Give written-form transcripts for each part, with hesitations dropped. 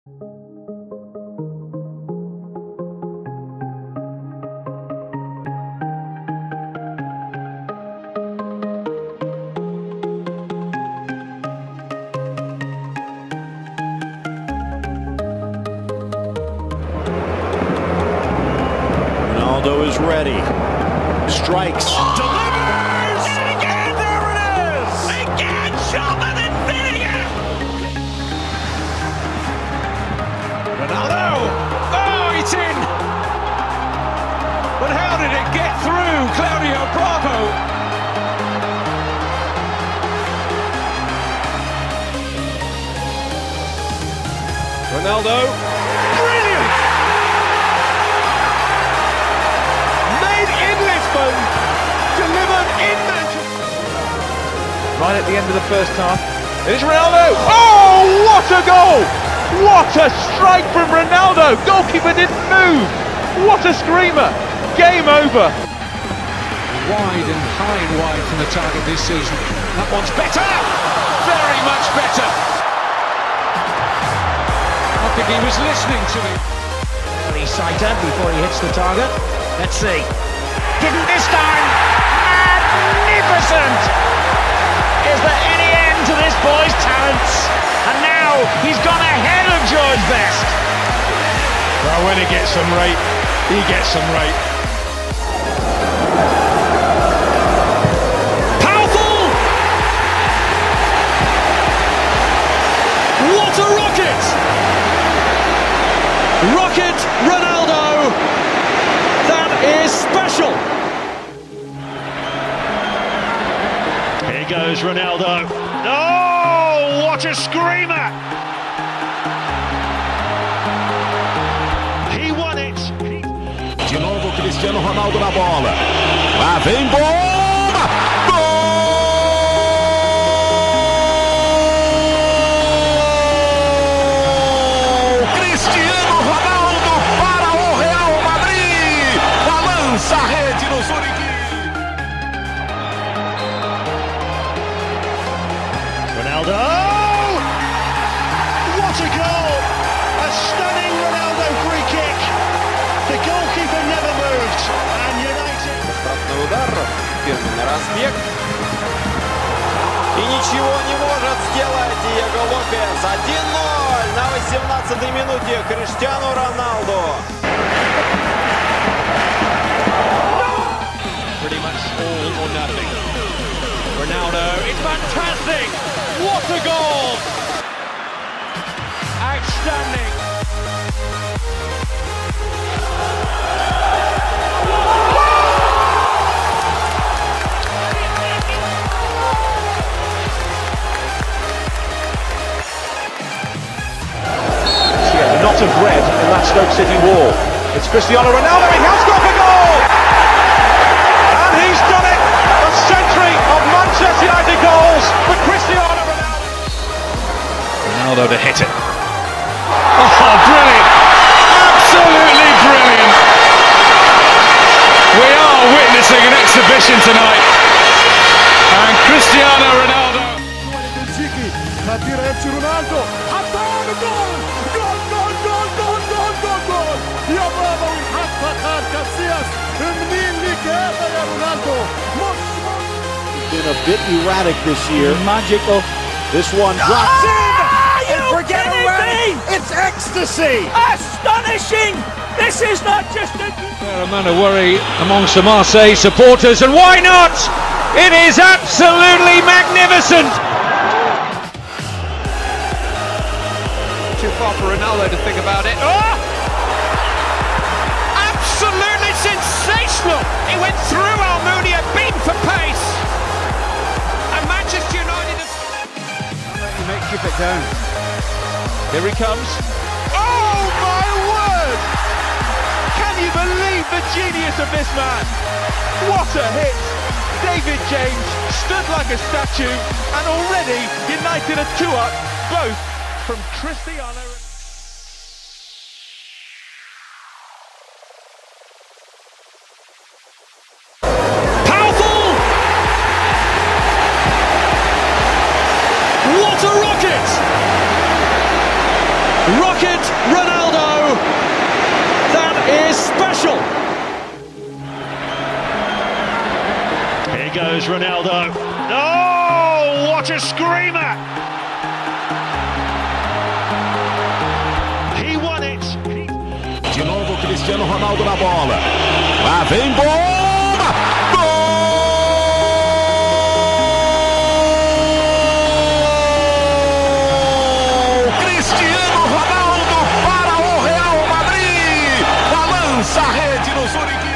Ronaldo is ready. Strikes. Delivers! And again, there it is! Again, Sheldon Infinity! Ronaldo! Oh, it's in! But how did it get through Claudio Bravo? Ronaldo. Brilliant! Delivered in Manchester. Right at the end of the first half. It is Ronaldo. Oh, what a goal! What a strike from Ronaldo. Goalkeeper didn't move. What a screamer. Game over. Wide and high and wide from the target this season. That one's better. Very much better. I think he was listening to him. Early sighter before he hits the target. Let's see. Didn't this time. Magnificent! Is there any end to this boy's talents? And now he's gone ahead of George Best. Well, when he gets them right, he gets them right. Powerful! What a rocket! Rocket Ronaldo! That is special! Here goes Ronaldo. Oh, what a screamer! He won it. De novo Cristiano Ronaldo na bola. Lá vem bomba! Gol! Cristiano Ronaldo para o Real Madrid. Balança a rede no Zurique. Ronaldo! What a goal! A stunning Ronaldo free kick. The goalkeeper never moved. And United... Штрафной удар, фирменный разбег. И ничего не может сделать Диего Лопес. 1-0 на 18-й минуте Криштиану Роналду. Pretty much all or nothing. Ronaldo, it's fantastic! What a goal! Outstanding! A knot of red in that Stoke City wall. It's Cristiano Ronaldo. He has got the goal! And he's done it! A century of Manchester United goals for Cristiano Ronaldo. Ronaldo to hit it. Oh, brilliant! Absolutely brilliant! We are witnessing an exhibition tonight. And Cristiano Ronaldo. Been a bit erratic this year. Magical. This one drops in. And forget erratic. It's ecstasy. Astonishing. This is not just a... Fair amount of worry amongst the Marseille supporters, and why not? It is absolutely magnificent. Too far for Ronaldo to think about it. Oh! Absolutely sensational! He went through Almunia, beaten for pace. And Manchester United have... You make keep it down. Here he comes. Oh my word! Can you believe the genius of this man? What a hit! David James stood like a statue, and already United are 2-up, both from Cristiano. Powerful! What a rocket! Rocket it, Ronaldo! That is special! Here goes Ronaldo. Oh, what a screamer! He won it! De novo Cristiano Ronaldo na bola. Lá vem bola! Gol! Cristiano Ronaldo para o Real Madrid. Balança a rede no Zurique.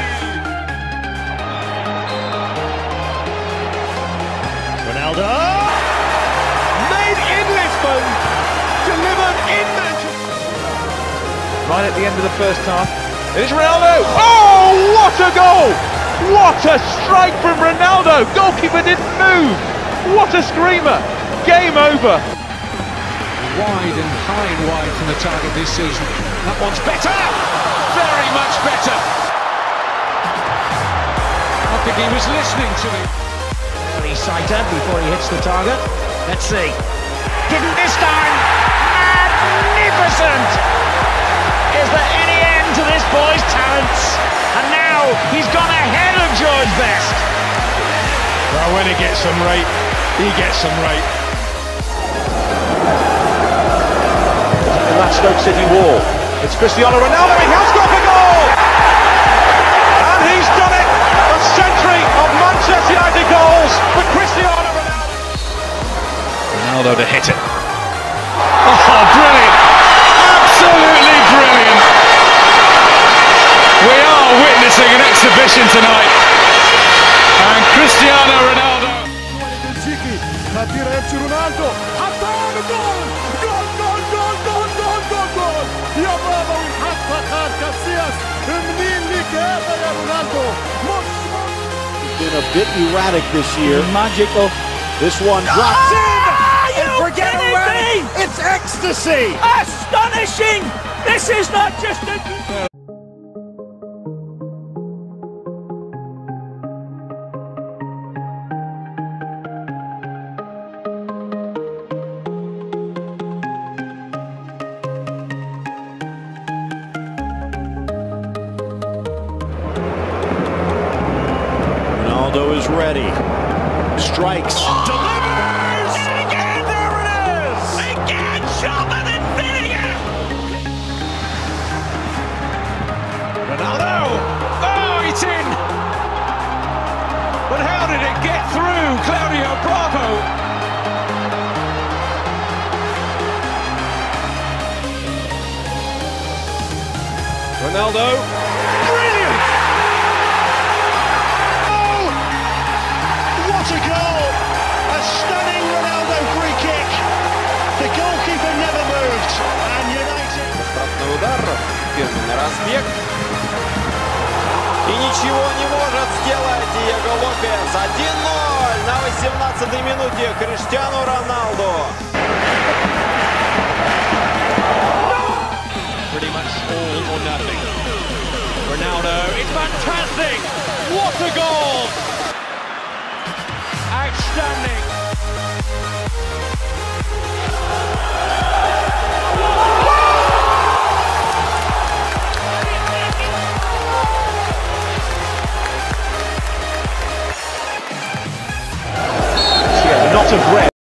Ronaldo! Made in Lisbon, delivered in Manchester. Right at the end of the first half. There's Ronaldo! Oh, what a goal! What a strike from Ronaldo! Goalkeeper didn't move! What a screamer! Game over! Wide and high and wide from the target this season. That one's better! Very much better! I think he was listening to me. Early sighter before he hits the target. Let's see. Didn't this time! Magnificent! Is there any end to this boy's talents? And now he's gone ahead of George Best. Well, when he gets some rate, he gets some rate. In that Stoke City wall, it's Cristiano Ronaldo, he has got the goal! And he's done it! A century of Manchester United goals for Cristiano Ronaldo! Ronaldo to hit it. Oh, brilliant! Absolutely brilliant! We are witnessing an exhibition tonight. And Cristiano Ronaldo. Been a bit erratic this year. Magical. This one drops in. And forget about it. It's ecstasy. Astonishing! This is not just a... Ronaldo is ready. Strikes. Delivers! And again, there it is! Again, sharper than vinegar! Ronaldo! Oh, it's in! But how did it get through? Claudio Bravo! Ronaldo! Brilliant! Oh! What a goal! A stunning Ronaldo free kick! The goalkeeper never moved, and United... Штрафной удар, фирменный разбег. И ничего не может сделать Диего Лопес. 1-0 на 18-й минуте Криштиану Роналду. Pretty much all or nothing. Ronaldo, it's fantastic! What a goal! Outstanding!